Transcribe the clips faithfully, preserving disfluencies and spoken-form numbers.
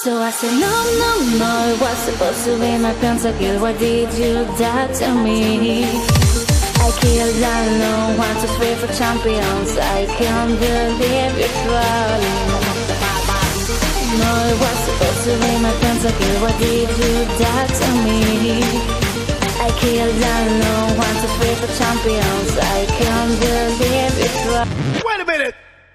So I said no, no, no, it was supposed to be my pentakill. Why did you die to me? I killed alone, one, two, three for champions. I can't believe you're crawling. No, it was supposed to be my pentakill. Why did you die to me? I killed alone, one, two, three for champions. I can't believe you're crawling. Wait a minute!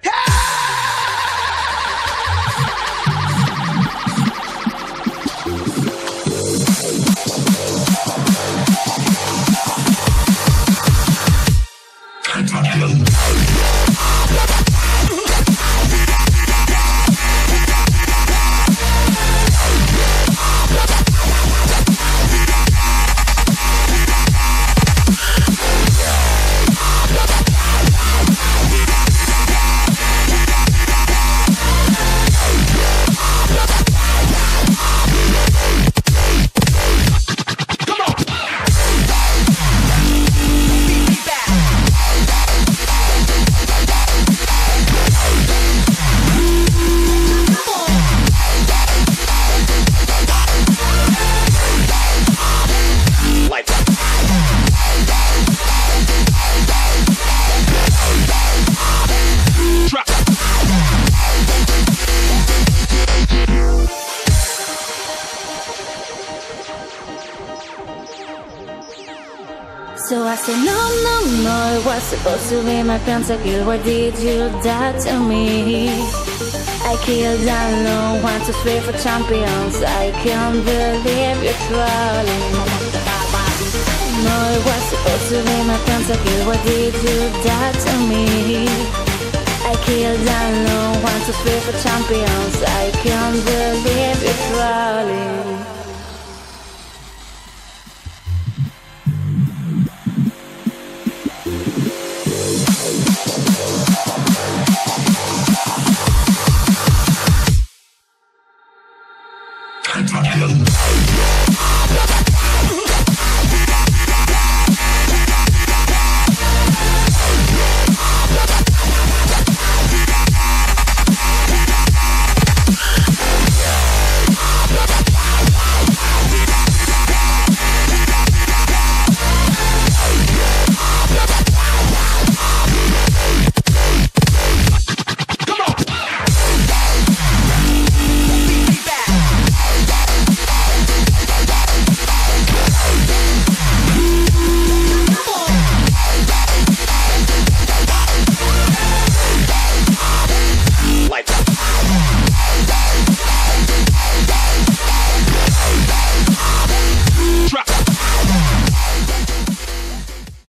So I said no, no, no, it was supposed to be my pentakill. Why did you die to me? I killed alone, one, two, three for champions. I can't believe you're crawling. No, it was supposed to be my pentakill. Why did you die to me? I killed alone, one, two, three for champions. I can't believe you're crawling. Pentakill.